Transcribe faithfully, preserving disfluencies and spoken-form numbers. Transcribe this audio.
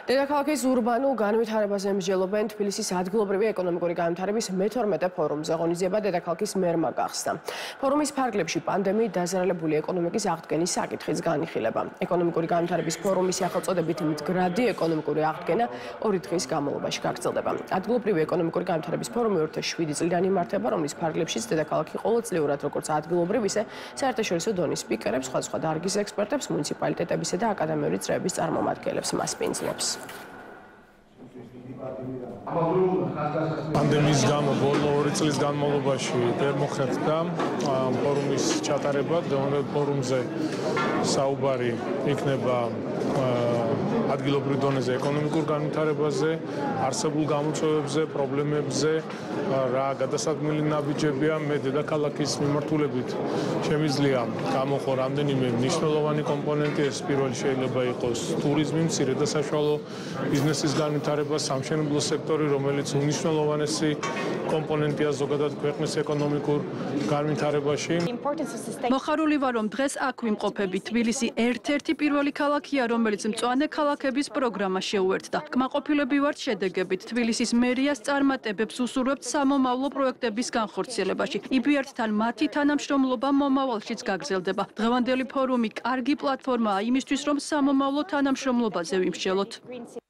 დედაქალაქის ურბანულ განვითარებაზე მსჯელობენ თბილისის ადგილობრივი ეკონომიკური განვითარების მეთორმეტე ფორუმზე. ღონისძიება დედაქალაქის მერმა გახსნა. ფორუმის ფარგლებში პანდემიით დაზარალებული ეკონომიკის აღდგენის საკითხიც განიხილება. ეკონომიკური განვითარების ფორუმის სახელწოდებით მდგრადი ეკონომიკური აღდგენა ორი დღის განმავლობაში გაგრძელდება. ადგილობრივი ეკონომიკური განვითარების ფორუმი ორი ათას შვიდი წლიდან იმართება, რომლის ფარგლებშიც დედაქალაქი ყოველწლიურად როგორც ადგილობრივ, ისე საერთაშორისო დონის სპიკერებს, სხვადასხვა დარგის ექსპერტებს, მუნიციპალიტეტებისა და აკადემიური წრეების წარმომადგენლებს მასპინძლობს. პანდემიის გამო ბოლო ორი წლის განმავლობაში ვერ მოხერხდა ფორუმის ჩატარება. დღევანდელ ფორუმზე საუბარი იქნება ადგილობრივ დონეზე ეკონომიკურ განვითარებაზე, არსებულ გამოწვევებზე, პრობლემებზე, რა გადასადგმელი ნაბიჯებია. მე დედაქალაქის მიმართულებით შემიძლია გამოხო რამდენიმე მნიშვნელოვანი კომპონენტი. ეს პირველი შეიძლება იყოს ტურიზმი, მცირე და საშუალო ბიზნესის განვითარება, სამშენებლო სექტორი, რომელიც უნიშნელოვანესი კომპონენტია ზოგადად ქვეყნის ეკონომიკურ განვითარებაში. მოხარული ვარ, რომ დღეს აქ ვიმყოფები. თბილისი ერთ-ერთი პირველი ქალაქია, რომელიც მწვანე ქალაქების პროგრამა შეუერთდა. კმაყოფილები ვართ შედეგებით. თბილისის მერიას წარმატებებს უსურვებთ სამომავლო პროექტების განხორციელებაში. ი ბი ერ-თან მათი თანამშრომლობა მომავალშიც გაგრძელდება. დღევანდელი ფორუმი კარგი პლატფორმაა იმისთვის, რომ სამომავლო თანამშრომლობაზე ვიმსჯელოთ.